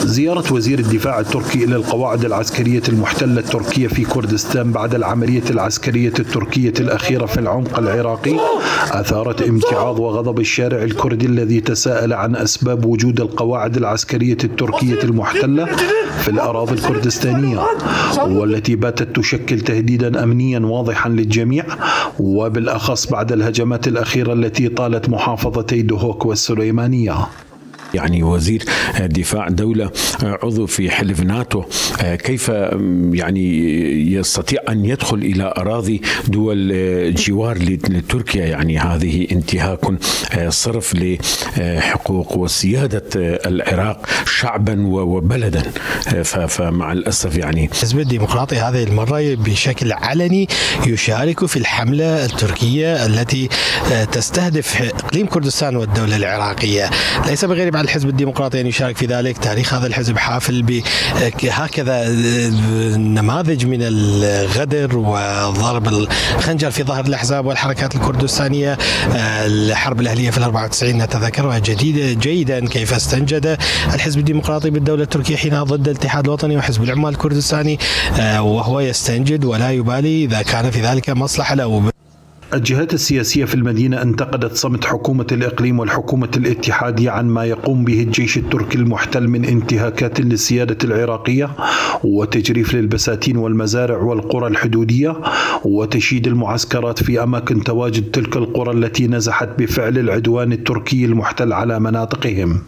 زيارة وزير الدفاع التركي إلى القواعد العسكرية المحتلة التركية في كردستان بعد العملية العسكرية التركية الأخيرة في العمق العراقي أثارت امتعاض وغضب الشارع الكردي الذي تساءل عن أسباب وجود القواعد العسكرية التركية المحتلة في الأراضي الكردستانية، والتي باتت تشكل تهديدا أمنيا واضحا للجميع، وبالأخص بعد الهجمات الأخيرة التي طالت محافظتي دهوك والسليمانية. يعني وزير دفاع دولة عضو في حلف ناتو كيف يعني يستطيع أن يدخل إلى أراضي دول جوار لتركيا؟ يعني هذه انتهاك صرف لحقوق وسيادة العراق شعبا وبلدا. فمع الأسف يعني الحزب الديمقراطي هذه المرة بشكل علني يشارك في الحملة التركية التي تستهدف إقليم كردستان والدولة العراقية. ليس بغير على الحزب الديمقراطي أن يشارك في ذلك. تاريخ هذا الحزب حافل بهكذا نماذج من الغدر وضرب الخنجر في ظهر الأحزاب والحركات الكردستانية. الحرب الأهلية في 94 نتذكرها جيدا كيف استنجد الحزب الديمقراطي بالدولة التركية حينها ضد الاتحاد الوطني وحزب العمال الكردستاني، وهو يستنجد ولا يبالي إذا كان في ذلك مصلحة له. الجهات السياسية في المدينة انتقدت صمت حكومة الإقليم والحكومة الاتحادية عن ما يقوم به الجيش التركي المحتل من انتهاكات للسيادة العراقية وتجريف للبساتين والمزارع والقرى الحدودية وتشييد المعسكرات في أماكن تواجد تلك القرى التي نزحت بفعل العدوان التركي المحتل على مناطقهم.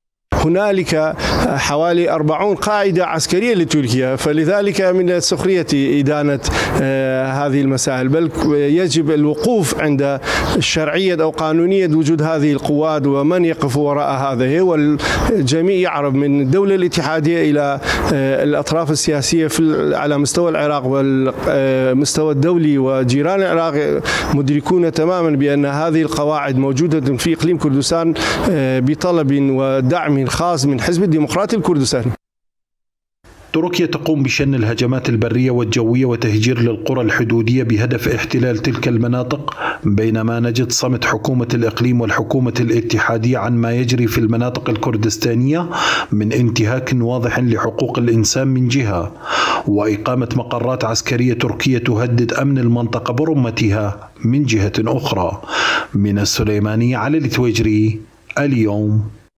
هنالك حوالي 40 قاعدة عسكرية لتركيا، فلذلك من السخرية إدانة هذه المسائل، بل يجب الوقوف عند الشرعية أو قانونية وجود هذه القوات ومن يقف وراء هذا، والجميع يعرف من الدولة الاتحادية إلى الأطراف السياسية على مستوى العراق والمستوى الدولي وجيران العراق مدركون تماما بأن هذه القواعد موجودة في إقليم كردستان بطلب ودعم خاص من حزب الديمقراطي الكردستاني. تركيا تقوم بشن الهجمات البرية والجوية وتهجير للقرى الحدودية بهدف احتلال تلك المناطق، بينما نجد صمت حكومة الإقليم والحكومة الاتحادية عن ما يجري في المناطق الكردستانية من انتهاك واضح لحقوق الإنسان من جهة، وإقامة مقرات عسكرية تركية تهدد أمن المنطقة برمتها من جهة أخرى. من السليمانية، علي التويجري، اليوم.